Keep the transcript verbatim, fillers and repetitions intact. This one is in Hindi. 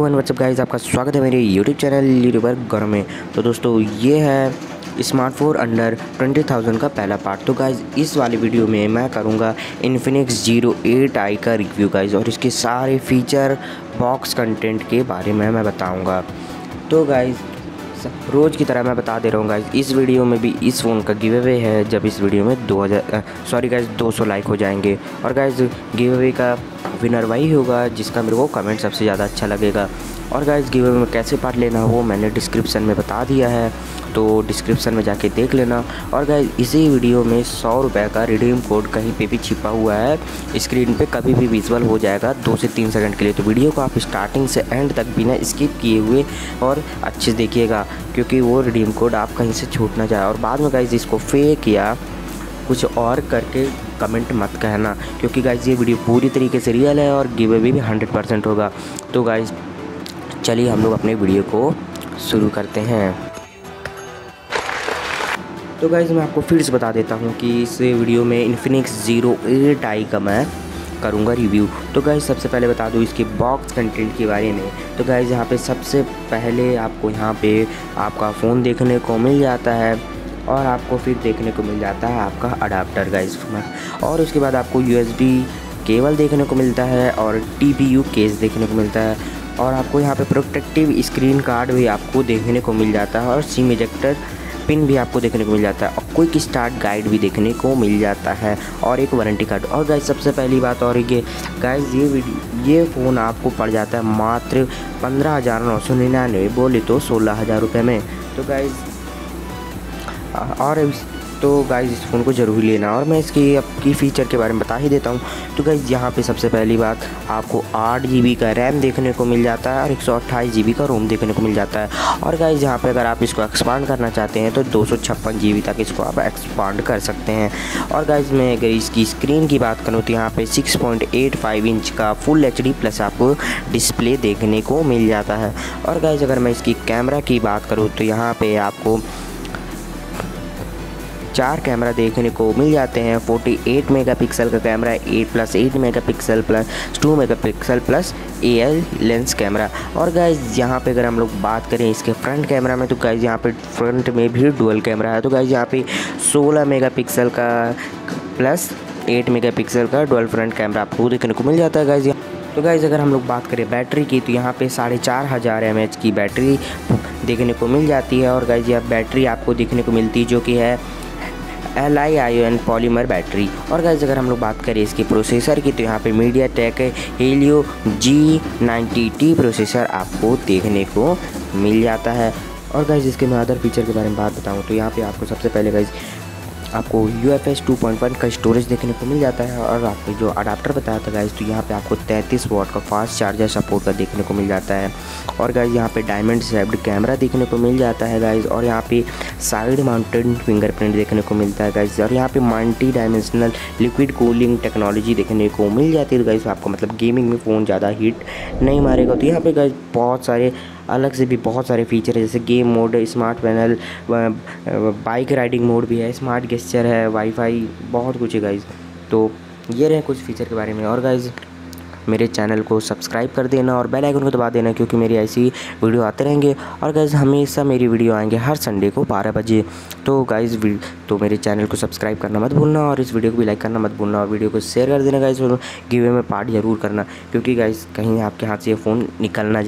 एंड व्हाट्सअप गाइस, आपका स्वागत है मेरे यूट्यूब चैनल यूट्यूबर गौरव में। तो दोस्तों ये है स्मार्टफोन अंडर ट्वेंटी थाउजेंड का पहला पार्ट। तो गाइस इस वाली वीडियो में मैं करूँगा इन्फिनिक्स ज़ीरो एट आई का रिव्यू गाइस, और इसके सारे फीचर बॉक्स कंटेंट के बारे में मैं बताऊँगा। तो गाइस रोज़ की तरह मैं बता दे रहा हूँ गाइस, इस वीडियो में भी इस फ़ोन का गिव अवे है जब इस वीडियो में दो हज़ार सॉरी गाइस दो सौ लाइक हो जाएंगे। और गाइस गिव अवे का विनर वही होगा जिसका मेरे को कमेंट सबसे ज़्यादा अच्छा लगेगा। और गाइस गिव अवे में कैसे पार्ट लेना वो मैंने डिस्क्रिप्शन में बता दिया है, तो डिस्क्रिप्शन में जाके देख लेना। और गाइस इसी वीडियो में सौ रुपये का रिडीम कोड कहीं पे भी छिपा हुआ है, स्क्रीन पे कभी भी विजुअल हो जाएगा दो से तीन सेकंड के लिए। तो वीडियो को आप स्टार्टिंग से एंड तक बिना स्किप किए हुए और अच्छे से देखिएगा, क्योंकि वो रिडीम कोड आप कहीं से छूट ना जाए। और बाद में गाइस इसको फेक या कुछ और करके कमेंट मत कहना, क्योंकि गाइस ये वीडियो पूरी तरीके से रियल है और गिव अवे भी हंड्रेड परसेंट होगा। तो गाइस चलिए हम लोग अपने वीडियो को शुरू करते हैं। तो गाइस मैं आपको फिर से बता देता हूँ कि इस वीडियो में इन्फिनिक्स ज़ीरो एट आई का मैं करूँगा रिव्यू। तो गाइस सबसे पहले बता दूँ इसके बॉक्स कंटेंट के बारे में। तो गाइस यहाँ पे सबसे पहले आपको यहाँ पे आपका फ़ोन देखने को मिल जाता है, और आपको फिर देखने को मिल जाता है आपका अडाप्टर गाइस, और उसके बाद आपको यूएसबी केबल देखने को मिलता है और टीपीयू केस देखने को मिलता है, और आपको यहाँ पे प्रोटेक्टिव स्क्रीन कार्ड भी आपको देखने को मिल जाता है, और सिम इजेक्टर पिन भी आपको देखने को मिल जाता है, और क्विक स्टार्ट गाइड भी देखने को मिल जाता है, और एक वारंटी कार्ड। और गाइस सबसे पहली बात और ये गाइस ये वीडियो ये फ़ोन आपको पड़ जाता है मात्र पंद्रह हज़ार नौ सौ निन्यानवे, बोले तो सोलह हज़ार रुपये में। तो गाइस और तो गाइस इस फ़ोन को ज़रूर लेना। और मैं इसकी आपकी फ़ीचर के बारे में बता ही देता हूँ। तो गाइस यहाँ पे सबसे पहली बात आपको आठ जी बी का रैम देखने को मिल जाता है, और एक सौ अट्ठाईस जी बी का रोम देखने को मिल जाता है। और गाइस यहाँ पे अगर आप इसको एक्सपांड करना चाहते हैं तो दो सौ छप्पन जी बी तक इसको आप एक्सपांड कर सकते हैं। और गाइस मैं अगर इसकी स्क्रीन की बात करूँ तो यहाँ पे six point eight five inch का फुल एच डी प्लस आपको डिस्प्ले देखने को मिल जाता है। और गाइस अगर मैं इसकी कैमरा की बात करूँ तो यहाँ पर आपको चार कैमरा देखने को मिल जाते हैं। अड़तालीस मेगापिक्सल का camera, eight plus eight megapixel plus two megapixel plus A L lens camera. और गाइस यहाँ पे अगर हम लोग बात करें इसके फ्रंट कैमरा में, तो गाइस यहाँ पे फ्रंट में भी डुअल कैमरा है। तो गाइस यहाँ पे सोलह मेगापिक्सल का प्लस एट मेगापिक्सल का डुअल फ्रंट कैमरा आपको देखने को मिल जाता है गाइस। तो गाइस अगर हम लोग बात करें बैटरी की, तो यहाँ पे साढ़े चार हज़ार एम एच की बैटरी देखने को मिल जाती है। और गाइस यह बैटरी आपको देखने को मिलती है जो कि है L I ion polymer battery. और गाइस अगर हम लोग बात करें इसके प्रोसेसर की, तो यहाँ पे MediaTek Helio G ninety T processor आपको देखने को मिल जाता है। और गाइस इसके मैं अदर फीचर के बारे में बात बताऊँ तो यहाँ पे आपको सबसे पहले गाइस आपको U F S two point one का स्टोरेज देखने को मिल जाता है। और आपको जो अडाप्टर बताया था गाइस, तो यहाँ पे आपको तैंतीस वॉट का फास्ट चार्जर सपोर्ट का देखने को मिल जाता है। और गाइस यहाँ पे डायमंड शेप्ड कैमरा देखने को मिल जाता है गाइस, और यहाँ पे साइड माउंटेड फिंगरप्रिंट देखने को मिलता है गाइस, और यहाँ पे multi dimensional liquid cooling technology देखने को मिल जाती है गाइस। आपको मतलब गेमिंग में फ़ोन ज़्यादा हीट नहीं मारेगा। तो यहाँ पे गाइस बहुत सारे अलग से भी बहुत सारे फीचर है, जैसे game mode, smart panel, bike riding mode भी है, स्मार्ट गेस्चर है, वाईफाई, बहुत कुछ है गाइस। तो ये रहे कुछ फीचर के बारे में। और गाइस मेरे चैनल को सब्सक्राइब कर देना और बेल आइकन को दबा देना, क्योंकि मेरी ऐसी वीडियो आते रहेंगे। और गाइस हमेशा मेरी वीडियो आएंगे हर संडे को बारह बजे। तो गाइस तो मेरे चैनल को सब्सक्राइब करना मत भूलना, और इस वीडियो को भी लाइक करना मत भूलना, और वीडियो को शेयर कर देना गाइस, और गिव अवे में पार्ट ज़रूर करना, क्योंकि गाइस कहीं आपके हाथ से ये फ़ोन निकलना